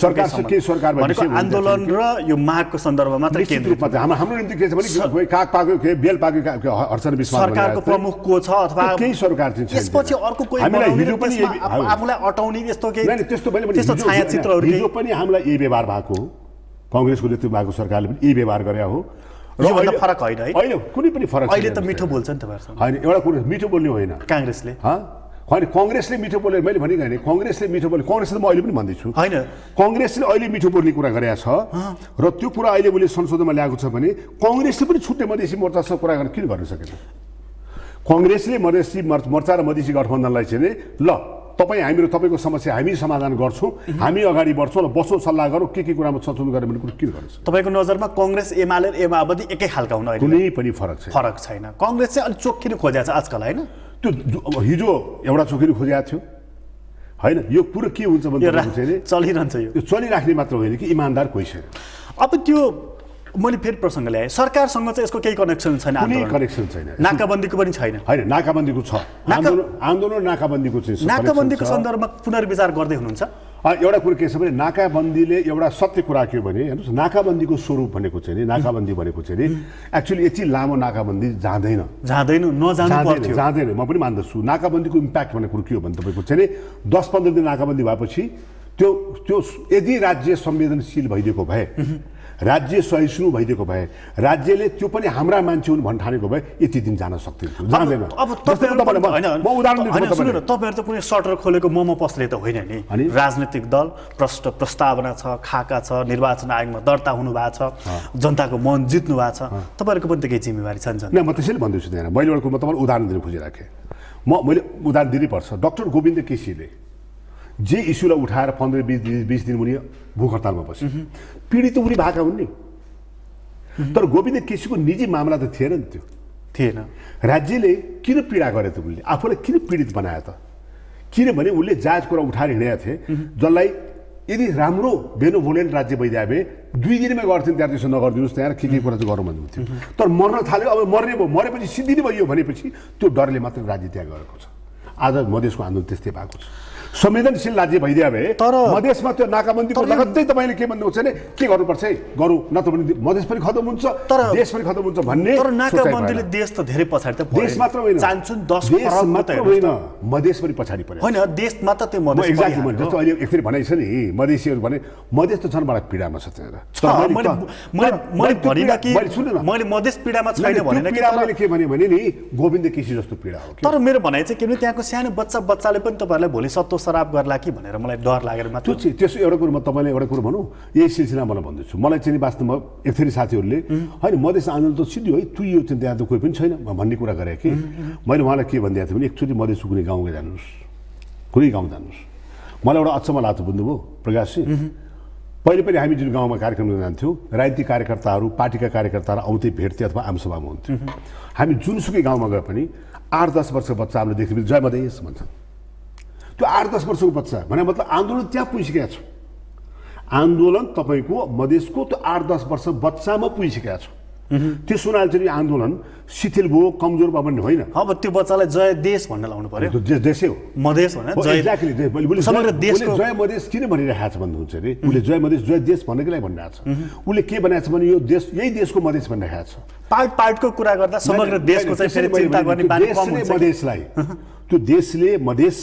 आन्दोलन र यो मागको सन्दर्भमा मात्र केन्द्रित हाम्रो निम्ति के छ भने काग पाक्यो के बेल पाक्यो हर्षन विश्वास सरकारको प्रमुख को छ अथवा केही सरकार चाहिँ यसपछि अर्को कोही आफूलाई अटाउने यस्तो केही त्यस्तो छायाचित्रहरू हिजो पनि हामीलाई यही व्यवहार भएको हो कांग्रेसको नेतृत्व भएको सरकारले पनि यही व्यवहार गरे हो र अहिले फरक होइन है अहिले कुनै पनि फरक छैन अहिले त मिठो बोल्छ नि तपाईहरुसँग हैन एउटा कुरा मिठो बोल्ने होइन कांग्रेसले होइन कांग्रेसले मिठो बोले मैले भने हैन कांग्रेसले मिठो बोले कांग्रेसले म अहिले पनि भन्दैछु हैन कांग्रेसले अहिले मिठो बोल्ने कुरा गरेको छ र त्यो कुरा अहिले मैले संशोधनमा ल्याएको छ भने कांग्रेसले पनि छुट्टै मधेसी मोर्चासँग कुरा गर्न किन गर्न सकेन कांग्रेसले मधेसी मोर्चा र मधेसी गठबन्धनलाई चाहिँ ल तपाईको समस्या हामी समाधान गर्छौं हामी अगाडि बढ्छौं र बसौं सल्लाह गरौँ के कुरामा संशोधन गर्ने भन्ने कुरा किन गर्छ तपाईको नजरमा कांग्रेस एमाले र माओवादी एकै खालका हुन् अहिले कुनै पनि फरक छैन कांग्रेस चाहिँ अलि चोखिनु खोजेको छ आजकल हैन त्यो हिजो एउटा चोखिनु खोजेको थियो हैन यो कुरो के हुन्छ भन्दाखेरि चलिरहन्छ यो चलिराख्ने मात्र होइन कि इमानदार कोही छैन अब त्यो मैले फेरि प्रसंग ल्याएँ सरकारसँग चाहिँ यसको केही कनेक्सन छैन कुनै कनेक्सन छैन नाकाबन्दीको पनि छैन हैन नाकाबन्दीको छ आन्दोलन नाकाबन्दीको चाहिँ नाकाबन्दीको सन्दर्भमा पुनर्विचार गर्दै हुनुहुन्छ एउटा कुरा के छ भने नाकाबन्दीले एउटा सत्य कुरा के भने हेर्नुस् नाकाबन्दीको स्वरूप भनेको चाहिँ नि नाकाबन्दी भनेको चाहिँ नि एक्चुअली यति लामो नाकाबन्दी जाँदैन म पनि मान्दछु नाकाबन्दीको इम्प्याक्ट भन्ने कुरो के हो भने तपाईको चाहिँ 10-15 दिन नाकाबन्दी भएपछि त्यो यदि राज्य संवेदनशील भइदिएको भए राज्य सहिष्णु भइदिएको भए राज्यले त्यो पनि हाम्रा मान्छे हुन् भन्न ठानेको भए यति दिन जान सक्थ्यो जाँदैन अब म उदाहरण दिन्छु तपाईहरु त कुनै सटर खोलेको मोमो पसले त होइन नि राजनीतिक दल प्रस्तावना छ खाका छ निर्वाचन आयोगमा दर्ता हुनु भएको छ जनताको मन जित्नु भएको छ तपाईहरुको पनि त केही जिम्मेवारी छ म त्यसैले भन्दैछु त्यहाँ मैले एउटा कुरो तपाईलाई उदाहरण दिन खोजिराखेँ मैले उदाहरण दिनैपर्छ डाक्टर गोविन्द केसीले जे इस्युलाई उठाएर 15-20 दिन मुनि भूख हडतालमा बसे पीडित उनी भएका हुन् नि तर गोविन्द केसीको निजी मामला त थिएन नि त्यो थिएन राज्यले किन पीडा गरे त उनले आफूलाई किन पीडित बनायो त किनभने उनले जायज कुरा उठाएर हिँडेका थिए जसलाई यदि राम्रो बेनोभोलेन्ट राज्य भइदिए भए 2 दिनमै गर्थिन् त्यहाँ त्यसो नगरिदिनुहोस् त्यहाँ के कुरा चाहिँ गरौँ भन्नुहुन्थ्यो तर मर्न थाल्यो अब मर्ने भयो मरेपछि सिद्धिने भयो भनेपछि त्यो डरले मात्र राज्य त्याग गरेको छ आज मधेसको आन्दोलन त्यस्तै भएको छ संवेदनशील राज्य भइदिए भए तर मधेसमा त्यो नाकाबन्दीको लगत्तै तपाईले के भन्नुहुन्छ भने के गर्नुपर्छ है गरौँ नत्र भने मधेस पनि खतम हुन्छ देश पनि खतम हुन्छ भन्ने तर नाकाबन्दीले देश त धेरै पछाडी त देश मात्र होइन चान्सुन 10 करोड मात्र होइन मधेस पनि पछाडी पर्यो होइन देश मात्र त्यो मधेस एक्ज्याक्टली जस्तो अहिले एकचोटि भनाइ छ नि मधेसीहरू भने मधेस त झन् बडा पीडामा छ त्यहाँ मैले भनिन कि मैले मधेस पीडामा छैन भनेन कि मैले के भने नि गोविन्द केसी जस्तो पीडा हो तर मेरो भनाइ चाहिँ के भने त्यहाँको सानो बच्चाले पनि तपाईहरुलाई भोलि सत्तो शराब गर्ला कि भनेर मलाई डर लागेर मात्र त्यसो एउटा कुरो म तपाईले एउटा कुरो भनौँ यही सिलसिला मलाई भन्दैछु मलाई चाहिँ वास्तवमा एकथरी साथीहरूले होइन मधेस आन्दोलन त सिधै है तुइयो चाहिँ त्यहाँ त कोही पनि छैन भन्ने कुरा गरे कि मैले उहाँलाई के भनिदिएको थिएँ भने एकचोटि मधेसको कुनै गाउँमा जानुहोस् कुनै गाउँ जानुहोस् मलाई एउटा अचम्म लाग्छ बुझ्नुभयो प्रकाशजी पहिले पनि हामी जुन गाउँमा कार्यक्रममा जान्थ्यौँ राजनीतिक कार्यकर्ताहरू पार्टीका कार्यकर्ताहरू आउँदै भेट्थे अथवा आमसभामा हुन्थ्यो हामी जुनसुकै गाउँमा गए पनि 8-10 वर्षको बच्चा हामीले देख्थ्यौँ जय मधेस भन्छन् त्यो 8-10 वर्षको बच्चा भने मतलब आन्दोलन त्यहाँ पुगिसकेको छ आन्दोलन तपाईँको मधेसको त्यो 8-10 वर्ष बच्चामा पुगिसकेको छ त्यो सुनाल चाहिँ आन्दोलन शिथिल भयो कमजोर भयो भन्ने होइन अब त्यो बच्चालाई जय देश भन्न लाउनु पर्यो देशै हो मधेस भनेर जय एक्ज्याक्टली समग्र देशको जय मधेस किन भनिरहेको छ भन्नुहुन्छ अरे उसले जय मधेस जय देश भन्नेको लागि भनिरहेको छ उसले के बनाएको छ भने यो देश यही देशको मधेस भनिरहेको छ पार्टको कुरा गर्दा समग्र देशको चाहिँ फेरि चिन्ता गर्ने बानी कम हुन्छ मधेसलाई त्यो देशले मधेस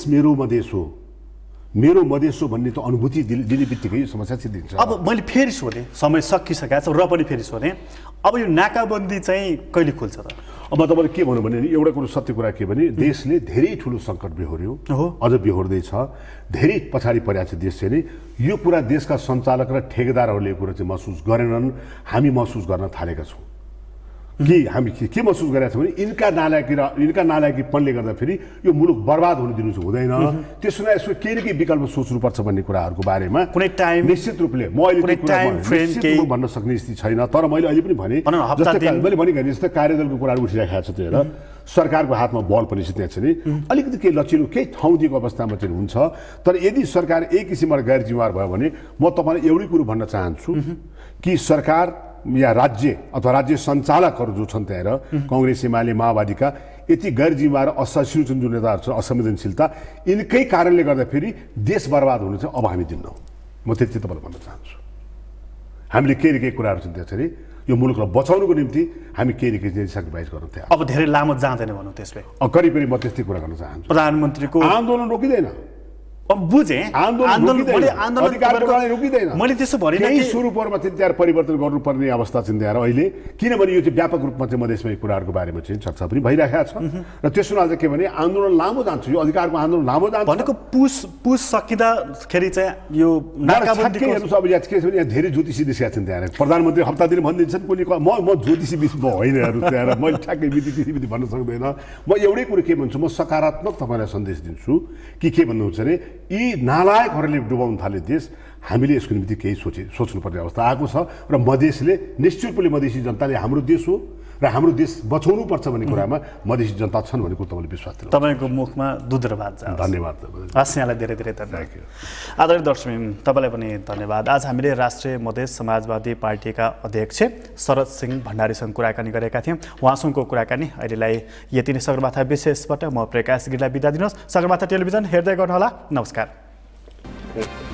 मेरो मधेस हो भन्ने त अनुभूति दिने बित्तिकै समस्या सिद्धिन्छ अब मैले फेरि सोधेँ समय सकिसकेको छ र पनि फेरि सोधेँ अब यो नाकाबन्दी चाहिँ कहिले खुल्छ त अब तपाईँले के भन्नु भने एउटा कुरो सत्य कुरा के भने देशले धेरै ठुलो सङ्कट बेहोर्यो अझ बेहोर्दैछ धेरै पछाडि परेको छ देश चाहिँ नि यो कुरा देशका सञ्चालक र ठेकेदारहरूले यो कुरा चाहिँ महसुस गरेनन् हामी महसुस गर्न थालेका छौँ कि हामी के महसुस गरेका छौँ भने यिनका नालायकीपनले गर्दाखेरि यो मुलुक बर्बाद हुन दिनु हुँदैन त्यसो न यसको केही न केही विकल्प सोच्नुपर्छ भन्ने कुराहरूको बारेमा कुनै टाइम निश्चित रूपले म अहिले भन्न सक्ने स्थिति छैन तर मैले अहिले पनि भने मैले भनेको जस्तै कार्यदलको कुराहरू उठिरहेको छ त्यो सरकारको हातमा बल पनि त्यहाँ छ नि अलिकति केही लचिलो केही ठाउँ दिएको अवस्थामा चाहिँ हुन्छ तर यदि सरकार एक किसिमबाट गैर जिम्मेवार भयो भने म तपाईँलाई एउटै कुरो भन्न चाहन्छु कि सरकार या राज्य अथवा राज्य सञ्चालकहरू जो छन् त्यहाँ कांग्रेस एमाले माओवादीका यति गैर जिम्मेवार असहिष्णु जुन नेताहरू छन् असंवेदनशीलता यिनकै कारणले गर्दाखेरि देश बर्बाद हुनु चाहिँ अब हामी दिन्नौँ म त्यति तपाईँलाई भन्न चाहन्छु हामीले केही कुराहरू छन् त्यहाँ चाहिँ यो मुलुकलाई बचाउनुको निम्ति हामी केही सेक्रिफाइस गर्नु थियो अब धेरै लामो जाँदैन भनौँ त्यसले करिब करिब म त्यस्तै कुरा गर्न चाहन्छु प्रधानमन्त्रीको आन्दोलन रोकिँदैन अब बुझेँ मैले त्यसो भने केही स्वरूपमा चाहिँ त्यहाँ परिवर्तन गर्नुपर्ने अवस्था चाहिँ त्यहाँ अहिले किनभने यो चाहिँ व्यापक रूपमा चाहिँ मधेसमा यो कुराहरूको बारेमा चाहिँ चर्चा पनि भइरहेको छ र त्यसो हुनाले चाहिँ के भने आन्दोलन लामो जान्छ यो अधिकारको आन्दोलन लामो जान्छ भनेको पुस सकिँदाखेरि चाहिँ यो नाकाबन्दीको अब यहाँ के छ भने यहाँ धेरै ज्योतिषी देशका छन् त्यहाँ प्रधानमन्त्री हप्ता दिन भनिदिन्छन् कुनै म ज्योतिषी म होइन त्यहाँ मैले ठ्याक्कै विधि भन्न सक्दैन म एउटै कुरो के भन्छु म सकारात्मक तपाईँलाई सन्देश दिन्छु कि के भन्नुहुन्छ भने यी नालायकहरूले डुबाउन थाले देश हामीले यसको निम्ति केही सोच्नुपर्ने अवस्था आएको छ र मधेसले निश्चित रूपले मधेसी जनताले हाम्रो देश हो र हाम्रो देश बचाउनुपर्छ भन्ने कुरामा मधेसी जनता छन् भन्ने कुरा तपाईँले विश्वास दिनु तपाईँको मुखमा दुध र भात जाओस् धन्यवाद हस् यहाँलाई धेरै धेरै धन्यवाद आदरणीय दर्शक तपाईँलाई पनि धन्यवाद आज हामीले राष्ट्रिय मधेस समाजवादी पार्टीका अध्यक्ष शरद सिंह भण्डारीसँग कुराकानी गरेका थियौँ उहाँसँगको कुराकानी अहिलेलाई यति नै सगरमाथा विशेषबाट म प्रकाश गिरीलाई बिदा दिनुहोस् सगरमाथा टेलिभिजन हेर्दै गर्नुहोला नमस्कार